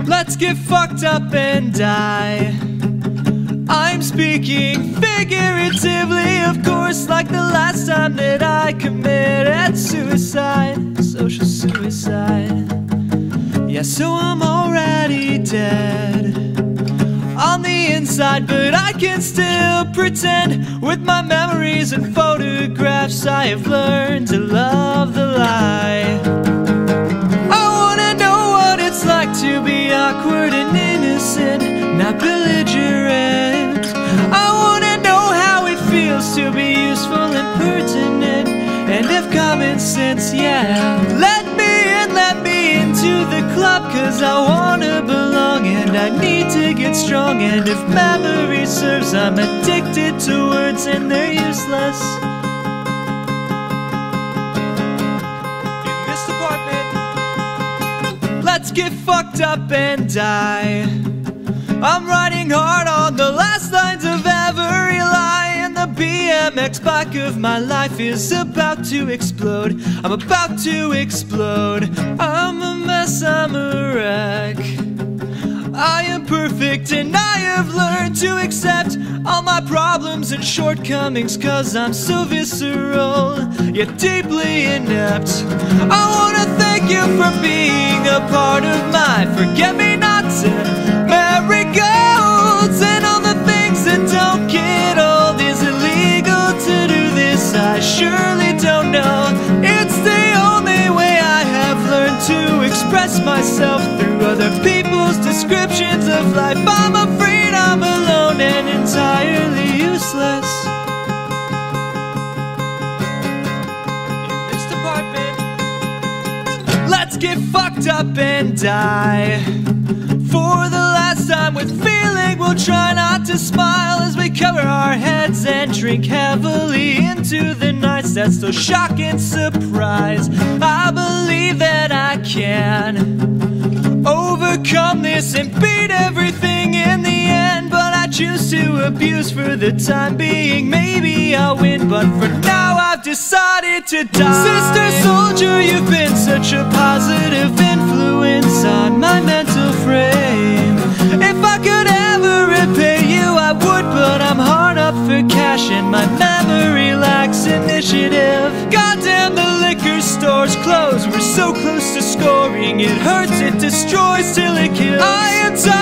Let's get fucked up and die. I'm speaking figuratively, of course, like the last time that I committed suicide, social suicide. Yeah, so I'm already dead on the inside, but I can still pretend. With my memories and photographs, I have learned to love the lie. I wanna know what it's like to be awkward and innocent, not belligerent. I wanna know how it feels to be useful and pertinent, and if common sense, yeah. Let me into the club, cause I wanna belong and I need to get strong. And if memory serves, I'm addicted to words and they're useless. In this apartment, let's get fucked up and die. I'm riding hard on the last lines of every lie, and the BMX bike of my life is about to explode. I'm about to explode. I'm a mess, I'm a wreck. I am perfect and I have learned to accept all my problems and shortcomings, cause I'm so visceral, yet deeply inept. I wanna thank you for being a part of my forget-me-nots and marigolds, and all the things that don't get old. Is it legal to do this? I surely don't know. It's the only way I have learned to express myself, through other people's descriptions of life. I'm afraid I'm alone and entirely useless. In this department, let's get fucked up and die. For the last time with feeling, we'll try not to smile as we cover our heads and drink heavily into the nights that still shock and surprise. I believe that I can overcome this and beat everything in the end, but I choose to abuse for the time being. Maybe I'll win, but for now I've decided to die. Sister soldier, you've been such a positive influence on my mental frame. If I could ever repay you, I would, but I'm hard up for cash and my memory lacks initiative. Goddamn, the liquor store's closed. We're so close to scoring. It hurts, it destroys till it kills. I am